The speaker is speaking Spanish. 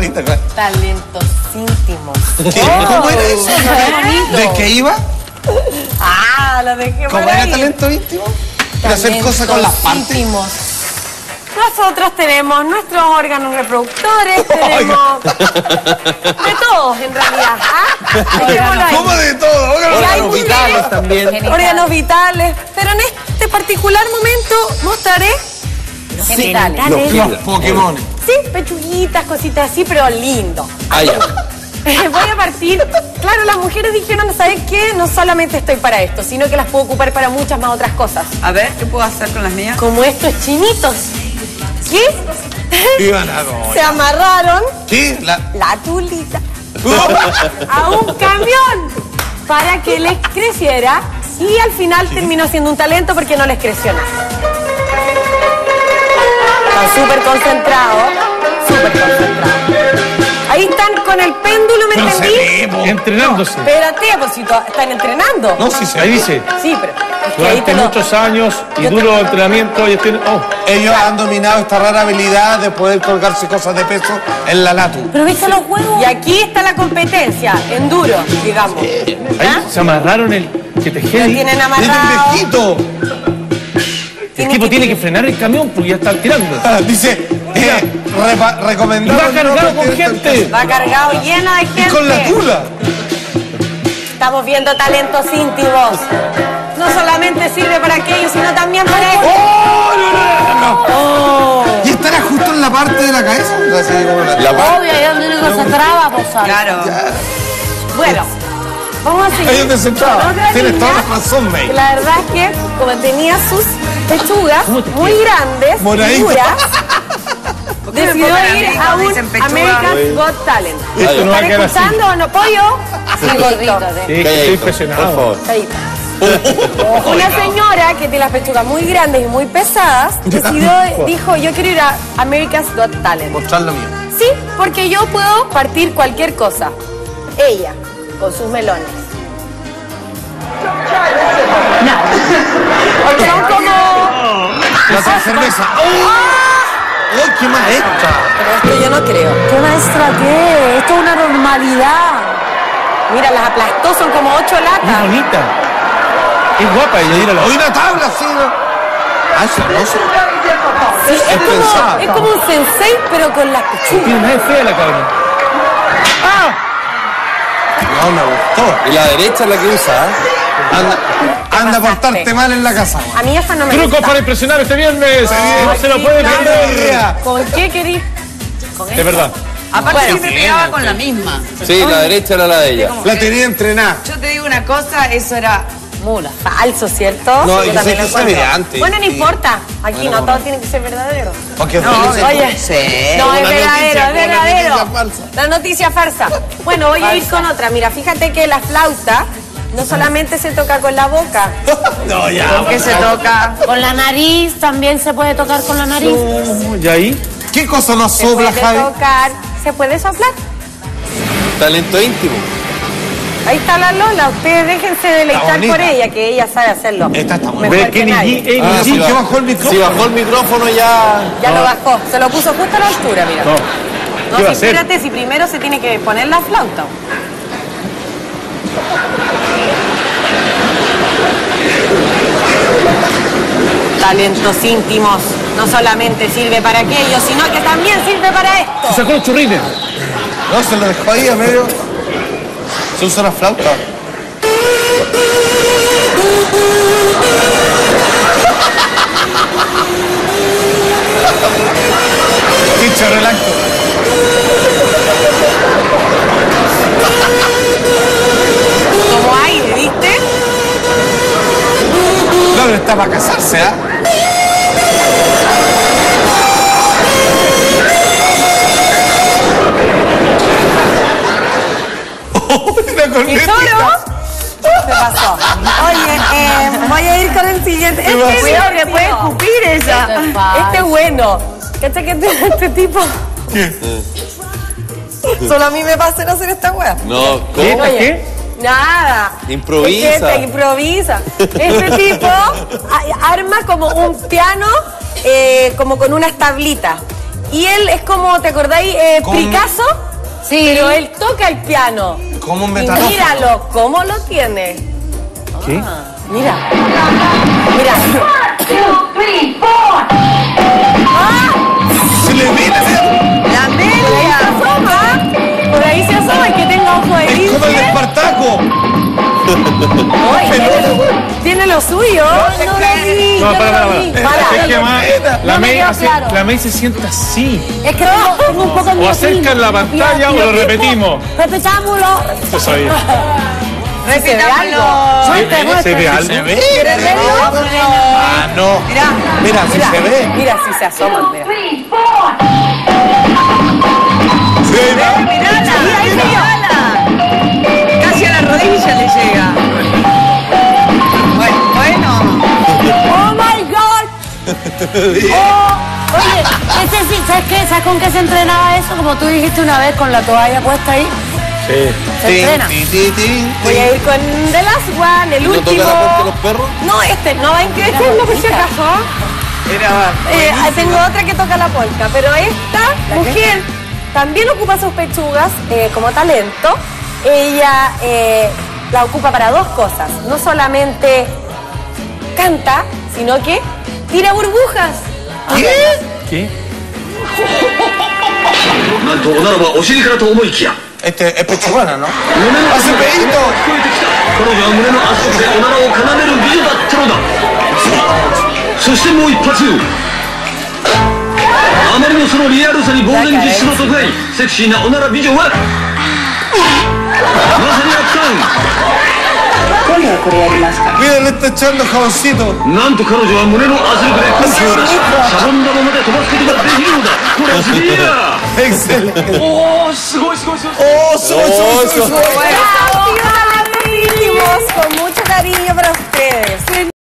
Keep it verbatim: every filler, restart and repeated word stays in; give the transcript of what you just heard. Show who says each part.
Speaker 1: Juanita.
Speaker 2: Talentos íntimos.
Speaker 1: ¿Qué?
Speaker 2: Oh,
Speaker 1: ¿Cómo era eso?
Speaker 2: bonito.
Speaker 1: ¿De qué iba?
Speaker 2: Ah, lo dejé
Speaker 1: ¿Cómo
Speaker 2: por
Speaker 1: era
Speaker 2: ahí.
Speaker 1: talento íntimo? De hacer cosas con las partes.
Speaker 2: Íntimos. Nosotros tenemos nuestros órganos reproductores, tenemos de todos en realidad. ¿Ah? Dejémoslo ahí.
Speaker 1: ¿Cómo de todo?
Speaker 3: Órganos vitales también.
Speaker 2: Órganos vitales. Pero en este particular momento mostraré los
Speaker 3: Genitales.
Speaker 2: genitales.
Speaker 1: Los Pokémon.
Speaker 2: Sí, pechuguitas, cositas así, pero lindo.
Speaker 3: Ah, ya.
Speaker 2: Voy a partir. Claro, las mujeres dijeron, ¿sabes qué? No solamente estoy para esto, sino que las puedo ocupar para muchas más otras cosas.
Speaker 4: A ver, ¿qué puedo hacer con las mías?
Speaker 2: Como estos chinitos. ¿Qué?
Speaker 1: Iban a dos.
Speaker 2: Se amarraron
Speaker 1: ¿Qué? La...
Speaker 2: la tulita a un camión para que les creciera y al final terminó siendo un talento porque no les creció nada. Están súper concentrados, súper concentrados. Ahí están con el péndulo, ¿me
Speaker 1: Pero se
Speaker 2: entendí?
Speaker 1: ve, po.
Speaker 5: Entrenándose.
Speaker 2: Espérate, pues si to- están entrenando.
Speaker 1: No, sí se
Speaker 5: Ahí
Speaker 1: ve.
Speaker 5: dice,
Speaker 2: Sí, pero es que ahí
Speaker 5: durante
Speaker 2: te lo...
Speaker 5: muchos años y
Speaker 2: Yo te-
Speaker 5: duro entrenamiento, ellos tienen... Oh,
Speaker 1: Ellos han dominado esta rara habilidad de poder colgarse cosas de peso en la latu.
Speaker 2: Pero viste los juegos. Y aquí está la competencia, enduro, digamos. ¿Ah?
Speaker 5: ahí se amarraron el... Que te
Speaker 2: Lo
Speaker 5: heavy.
Speaker 2: tienen
Speaker 1: ¡Miren
Speaker 2: amarrado.
Speaker 1: viejito!
Speaker 5: El tipo tiene que frenar el camión porque ya está tirando.
Speaker 1: Ah, dice, eh, repa-
Speaker 5: Y
Speaker 1: recomendado.
Speaker 5: va cargado
Speaker 1: no
Speaker 5: con
Speaker 1: meter
Speaker 5: gente.
Speaker 2: Va cargado lleno de gente.
Speaker 1: Y con la tula.
Speaker 2: Estamos viendo talentos íntimos. No solamente sirve para aquello, sino también para esto.
Speaker 1: ¡Oh! No, no, no, no. ¿Y estará justo en la parte de la cabeza? Así como la-
Speaker 3: La parte.
Speaker 2: Obvio, ahí es donde uno se traba, pues.
Speaker 4: Claro.
Speaker 2: Bueno, vamos a seguir.
Speaker 1: Ahí donde se traba.
Speaker 2: con otra
Speaker 1: Tienes
Speaker 2: niña,
Speaker 1: toda la razón, May.
Speaker 2: que la verdad es que, como tenía sus pechugas muy grandes,
Speaker 1: Moradito.
Speaker 2: duras,
Speaker 4: ¿Por qué me
Speaker 2: decidió
Speaker 4: ponen a
Speaker 2: ir
Speaker 4: mí
Speaker 2: a
Speaker 4: cuando
Speaker 2: un
Speaker 4: dicen pechuga?
Speaker 2: America's Got Talent.
Speaker 5: Esto no va a
Speaker 2: ¿Están
Speaker 5: quedar así.
Speaker 2: escuchando o no, pollo? Sí, gordito.
Speaker 5: Sí, que estoy impresionado.
Speaker 3: Por favor.
Speaker 2: Ahí. Una señora que tiene las pechugas muy grandes y muy pesadas decidió, dijo, yo quiero ir a America's Got Talent.
Speaker 1: Mostrar lo mío.
Speaker 2: Sí, porque yo puedo partir cualquier cosa. Ella, con sus melones. Son como...
Speaker 1: La otra cerveza. ¡Oh! ¡Oh, qué maestra!
Speaker 2: Pero esto yo no creo. ¿Qué maestra qué? Esto es una normalidad. Mira, las aplastó, son como ocho
Speaker 5: Es
Speaker 2: latas.
Speaker 5: bonita. Es guapa ella, mírala.
Speaker 1: ¡Hoy una tabla, sí! ¿no? Ah, eso no sé.
Speaker 2: Sí, es, como,
Speaker 1: pensada.
Speaker 2: es como un sensei, pero con las pechugas.
Speaker 5: Tiene una fea la cabrona. ¡Ah!
Speaker 1: No, me gustó.
Speaker 3: Y la derecha es la que usa, ¿eh?
Speaker 1: Anda, anda a portarte mal en la casa.
Speaker 2: A mí esa no me
Speaker 5: Trucos
Speaker 2: gusta.
Speaker 5: para impresionar este viernes. No se lo
Speaker 2: Sí,
Speaker 5: puede
Speaker 2: claro.
Speaker 5: perder.
Speaker 2: ¿Con qué querís? ¿Con
Speaker 5: Es verdad.
Speaker 4: Aparte
Speaker 2: Bueno,
Speaker 4: siempre pegaba con la misma.
Speaker 3: Sí, la derecha era la de ella.
Speaker 1: La tenía entrenada.
Speaker 4: Yo te digo una cosa, eso era
Speaker 2: Mula. Falso, ¿cierto?
Speaker 1: No,
Speaker 2: Yo
Speaker 1: yo
Speaker 2: también
Speaker 1: sé
Speaker 2: lo
Speaker 1: que se
Speaker 2: encuentro.
Speaker 1: ve antes.
Speaker 2: Bueno, no
Speaker 1: Sí.
Speaker 2: importa. Aquí
Speaker 1: Bueno,
Speaker 2: no
Speaker 1: no.
Speaker 2: todo tiene que ser verdadero.
Speaker 1: Porque
Speaker 4: No,
Speaker 1: Felice-
Speaker 2: Oye,
Speaker 4: sí.
Speaker 2: no, es
Speaker 1: Una
Speaker 2: verdadero,
Speaker 1: noticia,
Speaker 2: es
Speaker 1: una
Speaker 2: verdadero.
Speaker 1: noticia falsa.
Speaker 2: La noticia farsa. Bueno, voy a ir con otra. Mira, fíjate que la flauta no solamente se toca con la boca.
Speaker 1: No, ya.
Speaker 4: ¿Con qué se toca?
Speaker 2: Con la nariz también se puede tocar con la nariz.
Speaker 5: ¿Y ahí?
Speaker 1: ¿Qué cosa nos
Speaker 2: Se
Speaker 1: sobra,
Speaker 2: puede
Speaker 1: Javi?
Speaker 2: tocar, se puede soplar.
Speaker 3: Talento íntimo.
Speaker 2: Ahí está la Lola, ustedes déjense deleitar
Speaker 1: bonita.
Speaker 2: por ella, que ella sabe hacerlo.
Speaker 1: Esta está muy
Speaker 2: mejor
Speaker 5: Ve
Speaker 2: que
Speaker 5: Kenny
Speaker 2: nadie.
Speaker 5: G.
Speaker 1: Ah,
Speaker 5: Kenny
Speaker 1: sí,
Speaker 5: G.
Speaker 1: que bajó el micrófono.
Speaker 3: Si bajó el micrófono ya...
Speaker 2: Ya lo bajó, se lo puso justo a la altura, mira.
Speaker 5: No.
Speaker 2: No,
Speaker 5: ¿Qué va a
Speaker 2: si
Speaker 5: hacer?
Speaker 2: espérate, si primero se tiene que poner la flauta. Talentos íntimos no solamente sirve para aquello, sino que también sirve para esto.
Speaker 5: Se sacó los churrines.
Speaker 1: No, se lo dejó ahí a medio. Se usa la flauta. Qué chorrelacto.
Speaker 2: Como aire, ¿viste?
Speaker 1: No, pero está para casarse, ¿ah?
Speaker 2: ¿Tesoro? Se pasó. Oye, eh, voy a ir con el siguiente. Este
Speaker 1: pasó?
Speaker 2: cuidado que puede escupir ella. Este es bueno. ¿Cacha que este, este tipo? Solo a mí me pasa en hacer esta wea.
Speaker 3: No,
Speaker 5: ¿Qué?
Speaker 3: ¿cómo?
Speaker 2: Oye,
Speaker 5: ¿Qué?
Speaker 2: nada.
Speaker 3: Improvisa.
Speaker 2: Es que este improvisa. Este tipo a- arma como un piano, eh, como con unas tablitas. Y él es como, ¿te acordáis? Eh,
Speaker 1: ¿Cómo?
Speaker 2: Picasso.
Speaker 4: Sí.
Speaker 2: Pero él toca el piano.
Speaker 1: Como un
Speaker 2: Y
Speaker 1: metalófono.
Speaker 2: míralo, ¿cómo lo tiene?
Speaker 5: ¿Qué?
Speaker 2: Mira. Mira. ¡Ah!
Speaker 1: Se le viene.
Speaker 4: La
Speaker 2: Por ahí se
Speaker 4: media.
Speaker 2: asoma. Por ahí se asoma el que tenga ojo de
Speaker 1: Es como el
Speaker 2: lince.
Speaker 1: Espartaco.
Speaker 2: Oye, tiene, tiene lo suyo. No, lo vi,
Speaker 5: No,
Speaker 2: yo
Speaker 5: para,
Speaker 2: no
Speaker 5: para,
Speaker 2: lo vi.
Speaker 5: para.
Speaker 2: Para.
Speaker 5: Es que más, la
Speaker 2: No me
Speaker 5: May
Speaker 2: quedó
Speaker 5: hace-
Speaker 2: claro.
Speaker 5: la May se sienta así.
Speaker 6: Es que tengo, tengo un poco de
Speaker 5: O acercan la pantalla o lo repetimos.
Speaker 6: Repetámoslo.
Speaker 5: Yo sabía.
Speaker 4: Repitámoslo.
Speaker 6: Suerte,
Speaker 5: ¿Se
Speaker 6: muestra.
Speaker 5: ve algo?
Speaker 1: ¿Se ve?
Speaker 2: ¿Quieres verlo?
Speaker 1: Ah, no.
Speaker 4: Mirá.
Speaker 1: Mira, si
Speaker 2: Mira,
Speaker 1: se ve.
Speaker 2: mira si se asoman, mira.
Speaker 1: Sí,
Speaker 4: Mirala, mirala. Casi a la rodilla le llega. Bueno, bueno.
Speaker 6: Oh my God. Oh, oye, ese sí, ¿sabes qué? ¿Sabes con qué se entrenaba eso? Como tú dijiste una vez, con la toalla puesta ahí.
Speaker 5: Sí.
Speaker 6: Se entrena.
Speaker 1: Tin, tin, tin,
Speaker 2: Voy a
Speaker 1: tin.
Speaker 2: ir con The Last One, el
Speaker 3: ¿No
Speaker 2: último.
Speaker 3: toca la puerta de los perros?
Speaker 2: No, este, no, ¿en qué? Este no, por si acaso.
Speaker 4: Era
Speaker 2: Eh, ah, tengo otra que toca la polka, pero esta mujer también ocupa sus pechugas eh, como talento. Ella eh, la ocupa para dos cosas. No solamente canta, sino que tira burbujas.
Speaker 1: ¿Qué?
Speaker 5: ¿Qué?
Speaker 7: なんとおならはお尻からと思いきや
Speaker 1: Este es pechugana, ¿no?
Speaker 7: 胸の
Speaker 1: ¡Hace
Speaker 7: 聞
Speaker 1: pedito!
Speaker 7: こえてきた彼女は胸の圧縮でおならを奏でる美女だったのだそしてもう一発あまりのそのリアルさに呆然自失の特大セクシーなおなら美女はまさに圧巻
Speaker 1: Mira, le está echando jaboncito.
Speaker 7: なんと彼女は胸の圧力で空気を出しシャボン玉まで飛ばすことができるのだこれはすげえや
Speaker 1: Excelente.
Speaker 7: おおすごいすごいすごい
Speaker 1: Oh, soy, soy, soy, soy.